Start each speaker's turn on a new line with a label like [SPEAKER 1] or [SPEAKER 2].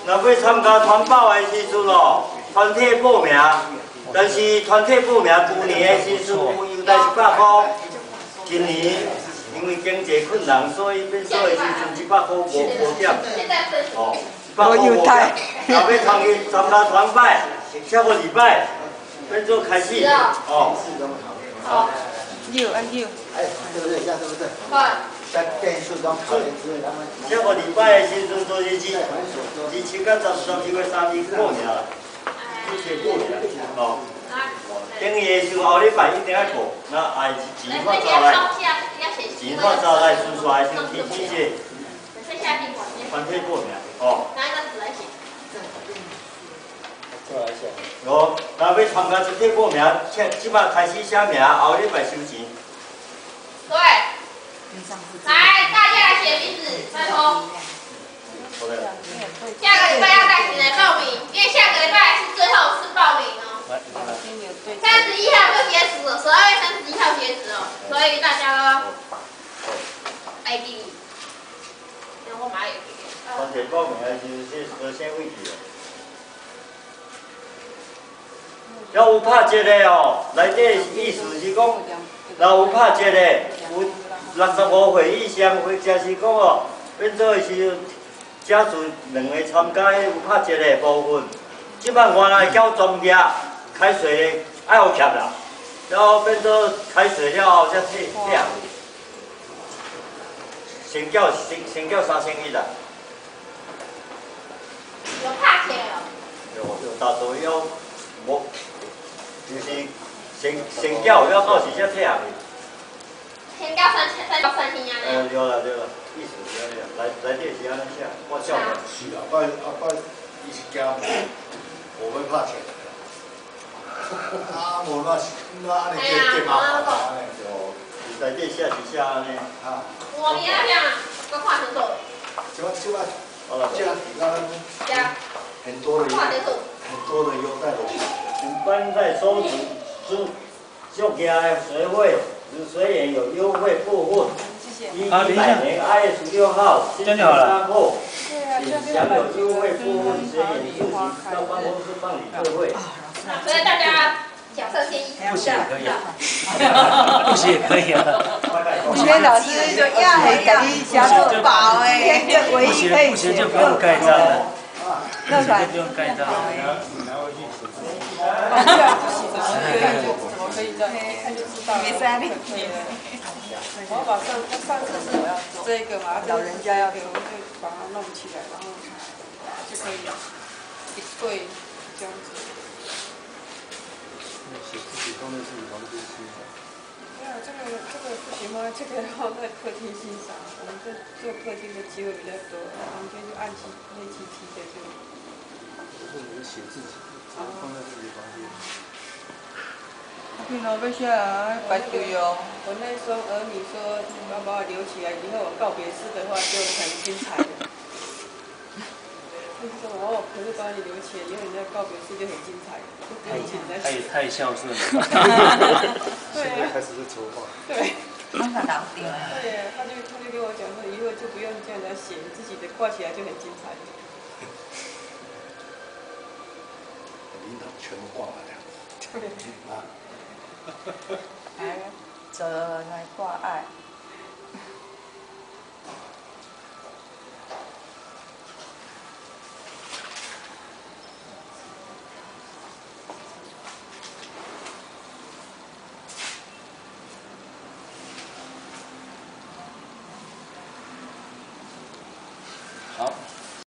[SPEAKER 1] 若要参加团报的时阵哦，团体报名，但是团体报名旧年的时阵优待100块，今年因为经济困难，所以变做的时阵100块无减。哦，100块无减。若要参加团拜，下个礼拜变做开始哦。好。
[SPEAKER 2] 右按右。
[SPEAKER 3] 哎，对不对？这样对不对？
[SPEAKER 4] 对。
[SPEAKER 3] 在电视中考验之类，他们。
[SPEAKER 1] 下个礼拜的时阵就是27到12月30过年啦，之前过年哦。等于的时候后礼拜一定要过，那爱钱发走来，钱发走来顺续来先提这些团体过年哦。
[SPEAKER 4] 拿一张纸来写。
[SPEAKER 1] 哦，若要参加团体报名，即摆开始写名，后礼拜收钱。
[SPEAKER 4] 对。来，大家来写名字，拜托。下个礼拜要带谁来报名？因为下个礼拜是最后一次报名哦。31号就结束了，12月31号截止哦，所以大家都来记。然后我买也可以。
[SPEAKER 1] 团体报名的就是这先位置哦。要有拍节的哦，内底意思是讲，若有拍节的，有65岁以上，或者是讲哦，变做是家属2个参加有拍节的部分，即摆原来叫庄稼开水爱有欠啦，然后变做开水了后才退了，先缴3100啦。
[SPEAKER 4] 有拍节哦。
[SPEAKER 1] 有大多有无？就是先缴了到时才退下去。
[SPEAKER 4] 先交3000啊。
[SPEAKER 1] 对啦，意思是安尼啦，内底是安尼写，我照的。
[SPEAKER 3] 是啊，拜伊是惊无要拍钱。啊，无那是那安尼计麻烦安尼
[SPEAKER 1] 就内底写是写安尼。
[SPEAKER 3] 啊。
[SPEAKER 4] 我你那样，我看清楚。
[SPEAKER 3] 好了，这样比刚刚很多的优待的。
[SPEAKER 1] 一般在收就给水会水源有优惠部分，依100年IS6号新增3后，请享有优惠部分水源自行到办公室办理特惠。
[SPEAKER 4] 所以大家假设先
[SPEAKER 2] 不写也可以
[SPEAKER 4] 啊，
[SPEAKER 2] 不写也可以啊。
[SPEAKER 5] 今天老师就要给你小做宝哎，唯一可以
[SPEAKER 2] 不写就不用盖章了，不写就不用盖章了。
[SPEAKER 5] 怎么可以这样？看就知道了。没三力。我把上次是我要做这个嘛，老人家要给我就把它弄起来，然后就可以一对这样子。
[SPEAKER 3] 写自己放在自己房间欣赏。
[SPEAKER 5] 没有这个不行吗？这个要在客厅欣赏。我们这做客厅的机会比较多，房间就暗漆黑漆漆的就。
[SPEAKER 3] 我是写自己，放在自己房间。
[SPEAKER 5] 平常要写啊，排队哦。我那双儿女说，要把我留起来，以后我告别式的话就很精彩的。他说哦，可是把你留起来，以后你的告别式就很精彩。
[SPEAKER 2] 太孝顺了。
[SPEAKER 5] 对啊。
[SPEAKER 3] 开始是筹划。
[SPEAKER 5] 对。
[SPEAKER 2] 帮他搞定。
[SPEAKER 5] 对，他就跟我讲说，以后就不用这样来写，自己的挂起来就很精彩。
[SPEAKER 3] 领导全部挂满了。
[SPEAKER 5] 对。
[SPEAKER 3] 啊。
[SPEAKER 5] 来，折来挂爱。